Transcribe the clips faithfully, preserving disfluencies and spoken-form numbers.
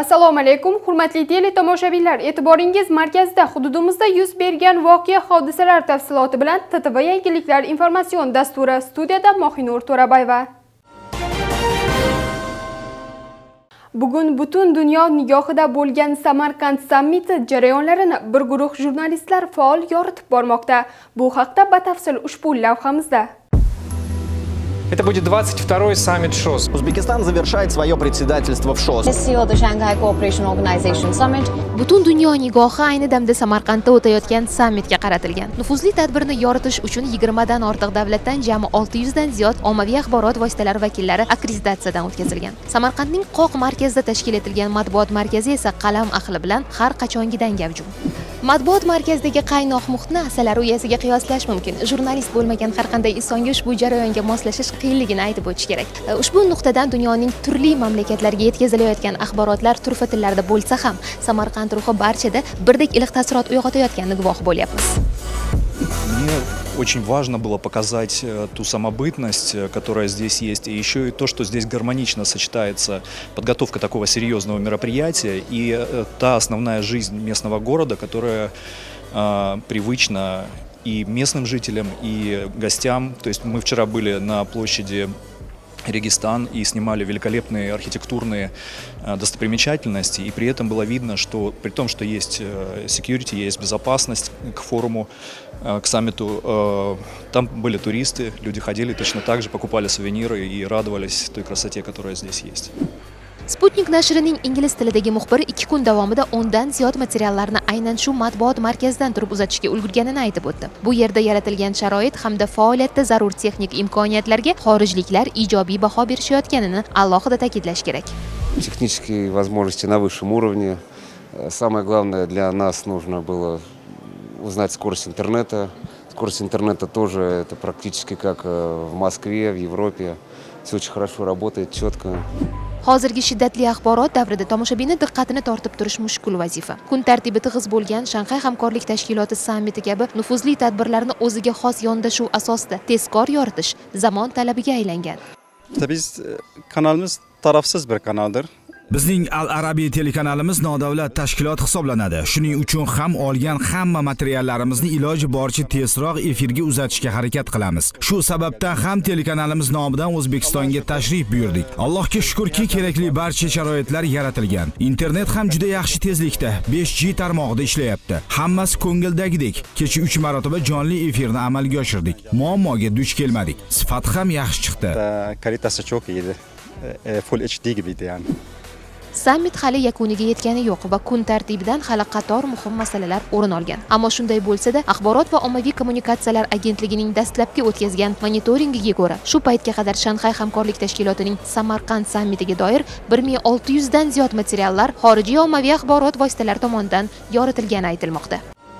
Assalomu alaykum, hurmatli teletomoshabinlar. E'tiboringiz markazida hududimizda yuz bergan voqea hodisalar tafsiloti bilan T T V yangiliklar informatsion dasturi. Studiyada Mohinur To'rabayeva. Bugun butun dunyo nigohida bo'lgan Samarqand sammiti jarayonlarini bir guruh jurnalistlar faol yoritib bormoqda. Bu haqda batafsil ushbu lavhamizda. Это будет двадцать второй саммит ШОС. Узбекистан завершает свое председательство в ШОС. Butun dunyo nigohi ayni damda Samarqandda o'tayotgan sammitga qaratilgan. Nufuzli tadbirni yoritish uchun yigirma dan ortiq davlatdan jami olti yuz dan ziyod ommaviy axborot vositalari vakillari akkreditatsiyadan o'tkazilgan. Samarqandning Qoq markazida tashkil etilgan matbuot markazi esa qalam ahli bilan har qachongidan gavjum. Matbuot markazidagi qaynoq muhitni asalari uyasiga qiyoslash mumkin. Jurnalist bo'lmagan har qanday insonga ushbu jarayonga moslashish qiyinligini aytib o'tish kerak. Ushbu nuqtadan dunyoning turli mamlakatlariga yetkazilayotgan axborotlar turfa tillarda bo'lsa ham, Samarqand ruhi barchada birdek iliq taassurot uyg'otayotganini guvoh bo'lyapmiz. Мне очень важно было показать ту самобытность, которая здесь есть, и еще и то, что здесь гармонично сочетается подготовка такого серьезного мероприятия и та основная жизнь местного города, которая э, привычна и местным жителям, и гостям. То есть мы вчера были на площади Регистан и снимали великолепные архитектурные э, достопримечательности, и при этом было видно, что при том, что есть э, security, есть безопасность к форуму, э, к саммиту, э, там были туристы, люди ходили точно так же, покупали сувениры и радовались той красоте, которая здесь есть. Sputnik nashrining ingliz tilidagi muxbiri ikki kun davomida o'ndan ziyod materiallarni aynan shu matbuot markazidan turib uzatishga ulgurganini aytib o'tdi. Bu yerda yaratilgan sharoit hamda faoliyatda zarur texnik imkoniyatlarga xorijliklar ijobiy baho berishayotganini alohida ta'kidlash kerak. Технические возможности на высшем уровне. Самое главное для нас нужно было узнать скорость интернета. Скорость интернета тоже это практически как в Москве, в Европе. Все очень хорошо работает, четко. Hozirgi shiddatli axborot davrida tomoshabinning diqqatini tortib turish mushkul vazifa. Kun tartibi tig'iz bo'lgan Shanxay hamkorlik tashkiloti sammiti kabi nufuzli tadbirlarni o'ziga xos yondashuv asosida tezkor yoritish zamon talabiga aylangan. Biz kanalimiz tarafsiz bir kanaldir. Bizning Al Arabiy telekanalimiz nodavlat tashkilot hisoblanadi. Shuning uchun ham olgan hamma materiallarimizni iloji boricha tezroq efirga uzatishga harakat qilamiz. Shu sababdan ham telekanalimiz nomidan O'zbekistonga tashrif buyurdik. Allohga shukrki, kerakli barcha sharoitlar yaratilgan. Internet ham juda yaxshi tezlikda besh G tarmog'ida ishlayapti. Hammasi ko'ngildagidek. Kecha uch marotaba jonli efirni amalga oshirdik. Muammoga duch kelmadik. Sifat ham yaxshi chiqdi. Kalitasi çok iyiydi. Full H D gibiydi yani. Sammit hali yakuniga yetgani yo'q va kun tartibidan hali qator muhim masalalar o'rin olgan. Ammo shunday bo'lsa-da, Axborot va ommaviy kommunikatsiyalar agentligining dastlabki o'tkazgan monitoringiga ko'ra, shu paytga qadar Shanxay hamkorlik tashkilotining Samarqand sammitiga doir bir ming olti yuz dan ziyod materiallar xorijiy ommaviy axborot vositalari tomonidan yoritilgani aytilmoqda.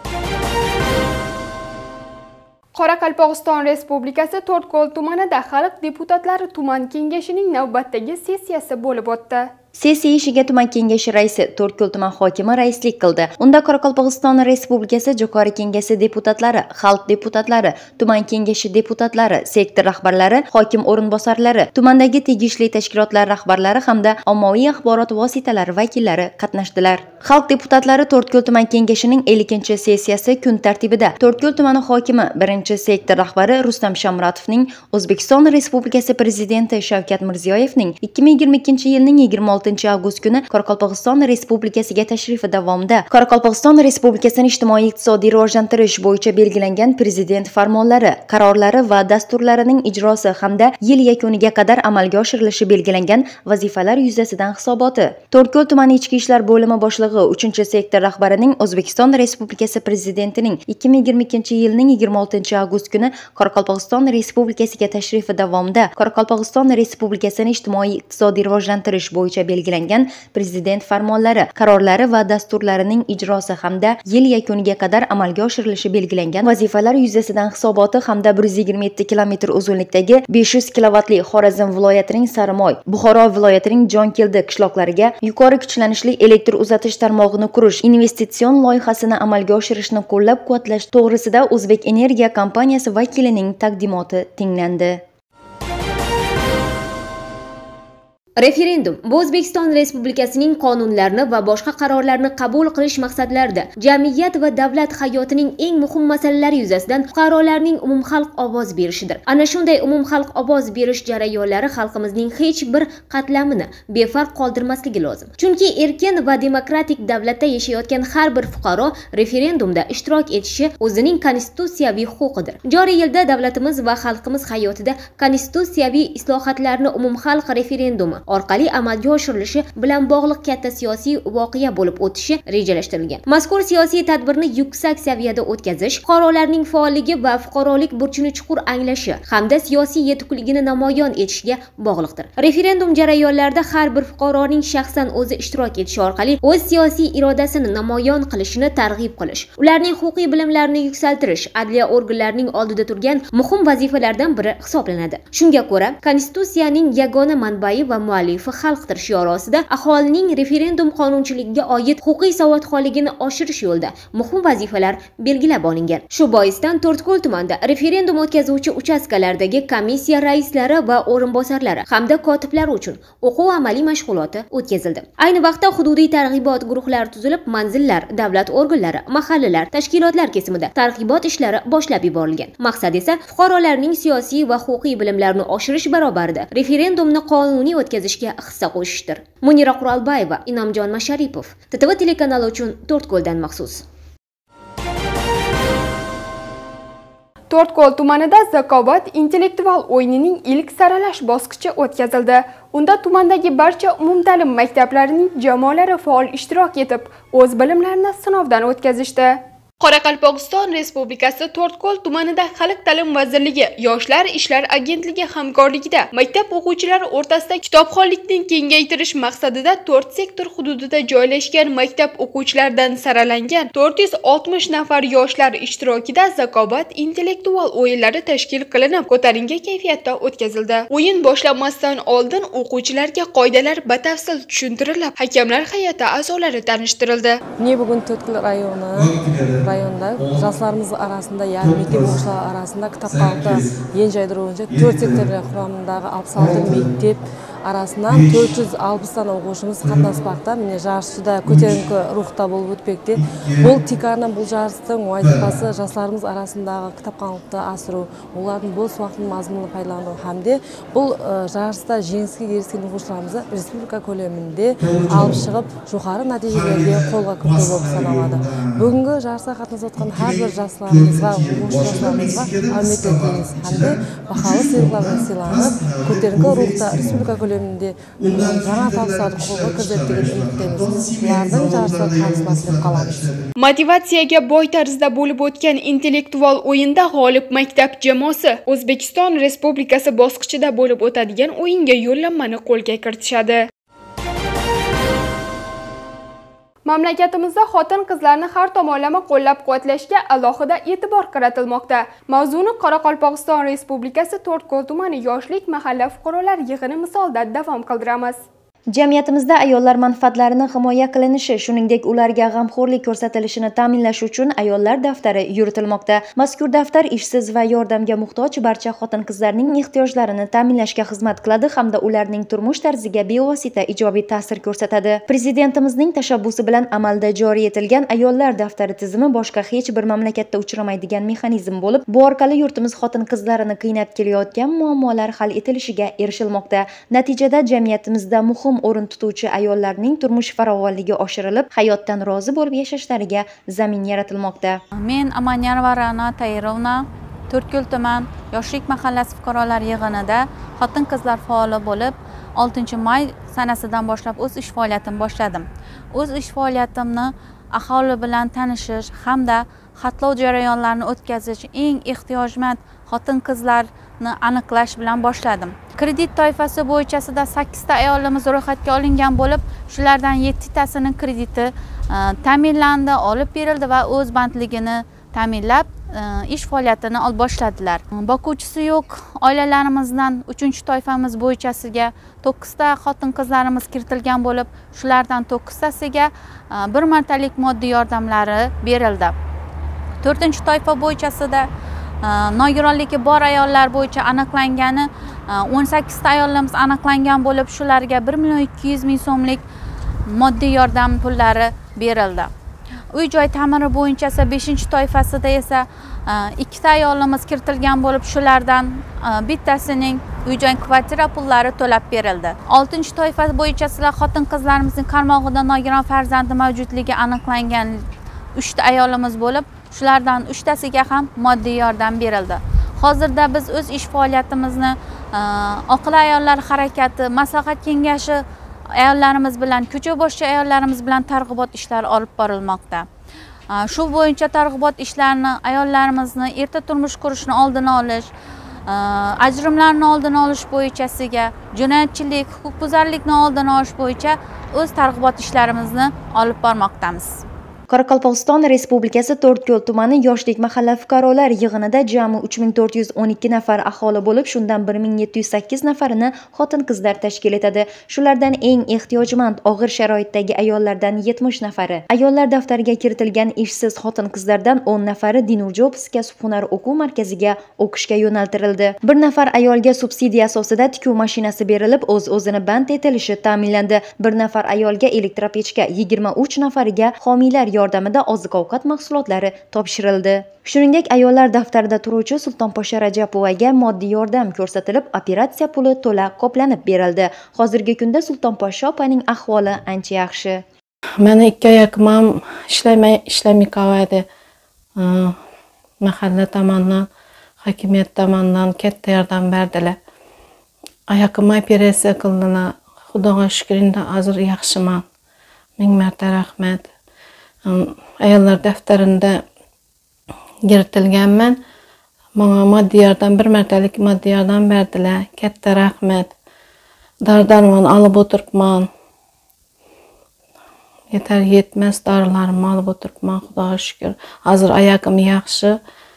Qoraqalpog'iston Respublikasi To'rtko'l tumanida xalq deputatlari tuman kengashining navbatdagi sessiyasi bo'lib o'tdi. Sessiya ishiga tuman kengashi raisi To'rtko'l tuman hokimi raislik qildi. Unda Qoraqalpog'iston Respublikasi Jo'qorg'i kengashi deputatlari, xalq deputatlari, tuman kengashi deputatlari, sektor rahbarlari, hokim o'rinbosarlari, tumandagi tegishli tashkilotlar rahbarlari hamda ommaviy axborot vositalari vakillari qatnashdilar. Xalq deputatlari To'rtko'l tuman kengashining ellinchi sessiyasi kun tartibida To'rtko'l tumani hokimi birinchi sektor rahbari Rustam Shamratovning, O'zbekiston Respublikasi prezidenti Shavkat Mirziyoyevning ikki ming yigirma ikkinchi yilning yigirma oltinchi avgust kuni Qoraqalpog'iston Respublikasiga tashrifi davomida Qoraqalpog'iston Respublikasini ijtimoiy-iqtisodiy rivojlantirish bo'yicha belgilangan prezident farmonlari, qarorlari va dasturlarining ijrosi hamda yil yakuniga qadar amalga oshirilishi belgilangan vazifalar yuzasidan hisoboti. To'rtko'l tumani ichki ishlar bo'limi boshlig'i uchinchi sektor rahbarining O'zbekiston Respublikasi prezidentining ikki ming yigirma ikkinchi yilning yigirma oltinchi avgust kuni Qoraqalpog'iston Respublikasiga tashrifi davomida Qoraqalpog'iston Respublikasini ijtimoiy-iqtisodiy rivojlantirish bo'yicha belgilangan prezident farmonlari, qarorlari va dasturlarining ijrosi hamda yil yakuniga qadar amalga oshirilishi belgilangan vazifalar yuzasidan hisoboti hamda bir yuz yigirma yetti kilometr uzunlikdagi besh yuz kilovatli Xorazm viloyatining Sarimoy, Buxoro viloyatining Jonkeldi qishloqlariga yuqori kuchlanishli elektr uzatish tarmog'ini qurish investitsion loyihasini amalga oshirishni qo'llab-quvvatlash to'g'risida O'zbek Energiya kompaniyasi vakilining taqdimoti tinglandi. Referendum bu O'zbekiston Respublikasining qonunlarini va boshqa qarorlarni qabul qilish maqsadlarida jamiyat va davlat hayotining eng muhim masalalari yuzasidan fuqarolarning umumxalq ovoz berishidir. Ana shunday umumxalq ovoz berish jarayonlari xalqimizning hech bir qatlamini befarq qoldirmasligi lozim. Chunki erkin va demokratik davlatda yashayotgan har bir fuqaro referendumda ishtirok etishi o'zining konstitutsiyaviy huquqidir. Joriy yilda davlatimiz va xalqimiz hayotida konstitutsiyaviy islohotlarni umumxalq referendumi orqali amalga oshirilishi bilan bog'liq katta siyosiy voqea bo'lib o'tishi rejalashtirilgan. Mazkur siyosiy tadbirni yuksak saviyada o'tkazish, fuqarolarning faolligi va fuqarolik burchini chuqur anglashi hamda siyosiy yetukligini namoyon etishga bog'liqdir. Referendum jarayonlarida har bir fuqaroning shaxsan o'zi ishtirok etishi orqali o'z siyosiy irodasini namoyon qilishini targ'ib qilish, ularning huquqiy bilimlarini yuksaltirish adliya organlarining oldida turgan muhim vazifalardan biri hisoblanadi. Shunga ko'ra, konstitutsiyaning yagona manbai va muallifi xalqdir shiori ostida aholining referendum qonunchiligiga oid huquqiy savodxonligini oshirish yo'lida muhim vazifalar belgilab olingan. Shu boisdan To'rtko'l tumanida referendum o'tkazuvchi uchastkalardagi komissiya raislari va o'rinbosarlari hamda kotiblari uchun o'quv amaliy mashg'uloti o'tkazildi. Ayni vaqtda hududiy targ'ibot guruhlari tuzilib, manzillar, davlat organlari, mahallalar, tashkilotlar kesimida targ'ibot ishlari boshlab yuborilgan. Maqsad esa fuqarolarning siyosiy va huquqiy bilimlarini oshirish barobarida referendumni qonuniy o'tkazishga hissa qo'shishdir. Munira Qurolbayeva, Inomjon Masharipov, T T V telekanali uchun To'rtko'ldan maxsus. To'rtko'l tumanida Zakovat intellektual o'yinining ilk saralash bosqichi o'tkazildi. Unda tumandagi barcha umumta'lim maktablarining jamoalari faol ishtirok etib, o'z bilimlarini sinovdan o'tkazishdi. Qoraqalpog'iston Respublikasi To'rtko'l tumanida Xalq ta'lim vazirligi, Yoshlar ishlar agentligi hamkorligida maktab o'quvchilari o'rtasida kitobxonlikni kengaytirish maqsadida to'rt sektor hududida joylashgan maktab o'quvchilaridan saralangan to'rt yuz oltmish nafar yoshlar ishtirokida Zakovat intellektual o'yinlari tashkil qilinib, ko'tarinki kayfiyatda o'tkazildi. O'yin boshlanmasdan oldin o'quvchilarga qoidalar batafsil tushuntirilib, hakamlar hay'ati a'zolari tanishtirildi. Ne bugun To'rtko'l rayoni rayonda yoshlarimiz arasında, yani mektab o'quvchilari arasında kitobxonlikda yen joydiruvchi to'rt sektorlar quramidagi oltmish olti mektab arasından to'rt yuz oltmish dan o'quvchimiz qatnashmoqda. Mine jarishda ko'tarinki ruhda bo'lib o'tmoqda. Bu tikarni bu jarishning vazifasi yoshlarimiz arasındagi kitobxonlikni ashiru, ularning bo'sh vaqtini mazmunini foydalanish hamda bu jarishda jensga erishgan o'quvchilarimizni respublika ko'lamida olib chiqib, yuqori natijalarga qo'lga kiritish bo'lib sanaladi. Bugungi jarishda qatnashayotgan har bir yoshlarimiz va o'quvchilarimizga omad tileymiz hamda baholi siyqlarga siylanib, ko'tarinki ruhda respublika ko'lamida жаңа tavsiyalar qo'lga kiritadigan umidimiz. Ularning jarishda tanishmaslik qilamiz. Motivatsiyaga boy tarzda bo'lib o'tgan intellektual o'yinda g'olib maktab jamoasi O'zbekiston Respublikasi bosqichida bo'lib o'tadigan o'yinga yo'llanmani qo'lga kiritishadi. Mamlakatimizda xotin-qizlarni har tomonlama qo'llab-quvvatlashga alohida e'tibor qaratilmoqda. Mavzuni Qoraqalpog'iston Respublikasi To'rtko'l tumani yoshlik mahalla fuqarolar yig'ini misolida davom qildiramiz. Jamiyatimizda ayollar manfaatlarini himoya qilinishi, shuningdek ularga g'amxo'rlik ko'rsatilishini ta'minlash uchun ayollar daftari yuritilmoqda. Mazkur daftar ishsiz va yordamga muhtoj barcha xotin-qizlarning ehtiyojlarini ta'minlashga xizmat qiladi hamda ularning turmush tarziga bevosita ijobiy ta'sir ko'rsatadi. Prezidentimizning tashabbusi bilan amalda joriy etilgan ayollar daftari tizimi boshqa hech bir mamlakatda uchramaydigan mexanizm bo'lib, bu orqali yurtimiz xotin-qizlarini qiynab kelayotgan muammolar hal etilishiga erishilmoqda. Natijada jamiyatimizda muhim o'rin tutuvchi ayollarning turmush farovonligi oshirilib, hayotdan rozi bo'lib yashashlariga zamin yaratilmoqda. Men Amanyarova Ra'no Tayirovna To'rtko'l tuman yoshlik mahallasi fuqarolar yig'inida xotin-qizlar faoli bo'lib, oltinchi may sanasidan boshlab o'z ish faoliyatimni boshladim. O'z ish faoliyatimni aholi bilan tanishish hamda xatlov jarayonlarini o'tkazish, eng ehtiyojmand xotin-qizlarni aniqlash bilan boshladim. Kredit toifasi bo'yichasida sakkizta ayolimiz ro'yxatga olingan bo'lib, shulardan yettitasining krediti ta'minlandi, olib berildi va o'z bandligini ta'minlab ish faoliyatini olib boshladilar. Boquvchisi yo'q oilalarimizdan uchinchi toifamiz bo'yichasiga to'qqizta xotin-qizlarimiz kiritilgan bo'lib, shulardan to'qqiztasiga bir martalik moddiy yordamlari berildi. to'rtinchi toifa bo'yichasida nogironligi bor ayollar bo'yicha aniqlangani o'n sakkizta ayollarimiz aniqlangan bo'lib, shularga bir million ikki yuz ming so'mlik moddiy yordam pullari berildi. Uy joy ta'miri bo'yicha esa beshinchi toifasida esa ikkita ayolimiz kiritilgan bo'lib, shulardan bittasining uy joy kvartira pullari to'lab berildi. oltinchi toifa bo'yicha esa xotin-qizlarimizning qarmog'ida nogiron farzandi mavjudligi aniqlangan uchta ayolimiz bo'lib, shulardan uchtasiga ham moddiy yordam berildi. Hozirda biz o'z ish faoliyatimizni Oqila ayollar harakati maslahat kengashi ayollarimiz bilan, ko'cha boshchi ayollarimiz bilan targ'ibot ishlari olib borilmoqda. Shu bo'yicha targ'ibot ishlarini ayollarimizni erta turmush qurishni oldini olish, ajrimlarni oldini olish bo'yichasiga, jinoyatchilik, huquqbuzarlikni oldini olish bo'yicha o'z targ'ibot ishlarimizni olib bormoqdamiz. Qoraqalpog'iston Respublikasi To'rtko'l tumani yoshlik mahalla fuqarolar yig'inida jami uch ming to'rt yuz o'n ikki nafar aholi bo'lib, shundan bir ming yetti yuz sakkiz nafarini xotin-qizlar tashkil etadi. Shulardan eng ehtiyojmand og'ir sharoitdagi ayollardan yetmish nafari, ayollar daftariga kiritilgan ishsiz xotin-qizlardan o'n nafari Dinurjo'ps kasb-hunar o'quv markaziga o'qishga yo'naltirildi. Bir nafar ayolga subsidiya asosida tikuv mashinasi berilib, o'z-o'zini band etilishi ta'minlandi. Bir nafar ayolga elektropechka, yigirma uch nafariga homiylar yordamida oziq-ovqat mahsulotlari topshirildi. Shuningdek, ayollar daftarida turuvchi Sultonposhsha Rajapovaga moddiy yordam ko'rsatilib, operatsiya puli to'la qoplanib berildi. Hozirgi kunda Sultonposhsha opaning ahvoli ancha yaxshi. Meni ikki oyoqim ham ishlamay ishlamay qoladi. Mahalla tomonidan, hokimiyat tomonidan katta yordam berdilar. Oyoqimni operatsiya qildilar. Xudoga shukr, endi hozir yaxshiman. Ming marta rahmat. Ayollar daftarida kiritilganman. Menga moddiy yordam, bir martalik moddiy yordam berdilar. Katta rahmat. Dori-darmon olib o'tiribman. Yetar yetmas dorilarimni olib o'tiribman, Xudoga shukr. Hozir oyoqim yaxshi.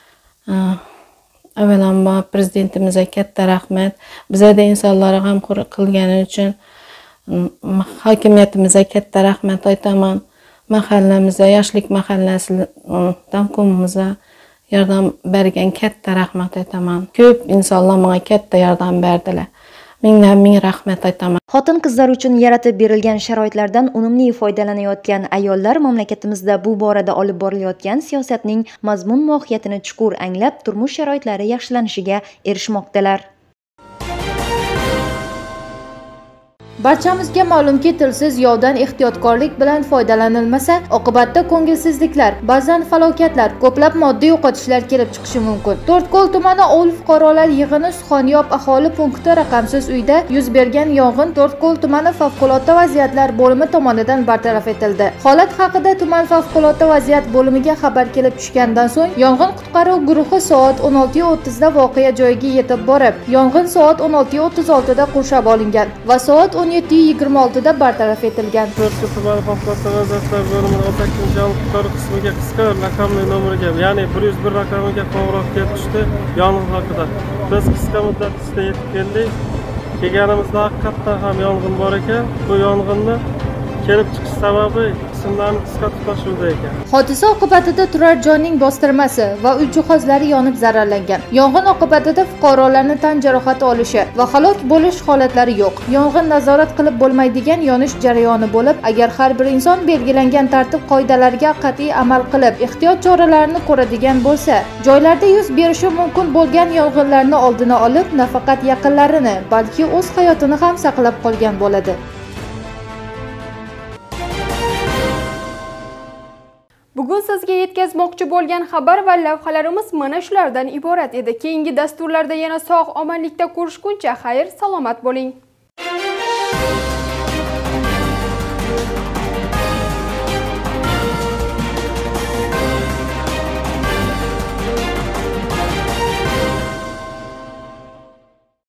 Avvalambor prezidentimizga katta rahmat. Bizga insonlarga g'amxo'rlik qilgani uchun hokimiyatimizga katta rahmat aytaman. Mahallamizga, yoshlik mahallasidan ko'mimizga yordam bergan katta rahmat aytaman. Ko'p insonlar menga katta yordam berdilar. Mingdan ming rahmat aytaman. Xotin-qizlar uchun yaratib berilgan sharoitlardan unumli foydalanayotgan ayollar mamlakatimizda bu borada olib borilayotgan siyosatning mazmun mohiyatini chuqur anglab, turmush sharoitlari yaxshilanishiga erishmoqdalar. Barchamizga ma'lumki, tilsiz yovdan ehtiyotkorlik bilan foydalanilmasa, oqibatda ko'ngilsizliklar, ba'zan falokatlar, ko'plab moddiy yo'qotishlar kelib chiqishi mumkin. To'rtko'l tumani Ovul fuqarolar yig'ini Suxonyob aholi punkti raqamsiz uyda yuz bergan yong'in To'rtko'l tumani favqulodda vaziyatlar bo'limi tomonidan bartaraf etildi. Holat haqida tuman favqulodda vaziyat bo'limiga xabar kelib tushgandan so'ng yong'in qutqaruv guruhi soat o'n olti o'ttiz da voqea joyiga yetib borib, yong'in soat o'n olti o'ttiz olti da qurshab olingan va soat o'n yetti yigirma olti da bartaraf etilgan. To'rtko'l tumani favqulodda vaziyatlar bo'limi o'n sakkizinchi yong'in qutqaruv qismiga qisqa raqamli nomeriga, ya'ni bir yuz bir raqamiga qo'ng'iroq kelib tushdi yong'in haqida. Biz qisqa muddat ichida yetib keldik. Kelganimizda haqiqatdan ham yong'in bor ekan. Bu yong'inni kelib chiqish sababi qismlarni qisqa tutashuvda ekan. Hodisa oqibatida turar joyning bostirmasi va uy jihozlari yonib zararlangan. Yong'in oqibatida fuqarolarning tan jarohati olishi va halok bo'lish holatlari yo'q. Yong'in nazorat qilib bo'lmaydigan yonish jarayoni bo'lib, agar har bir inson belgilangan tartib qoidalariga qat'iy amal qilib, ehtiyot choralarini ko'radigan bo'lsa, joylarda yuz berishi mumkin bo'lgan yong'inlarni oldini olib, nafaqat yaqinlarini, balki o'z hayotini ham saqlab qolgan bo'ladi. Bugun sizga yetkazmoqchi bo'lgan xabar va lavhalarimiz mana shulardan iborat edi. Keyingi dasturlarda yana sog'-omonlikda ko'rishguncha xayr, salomat bo'ling.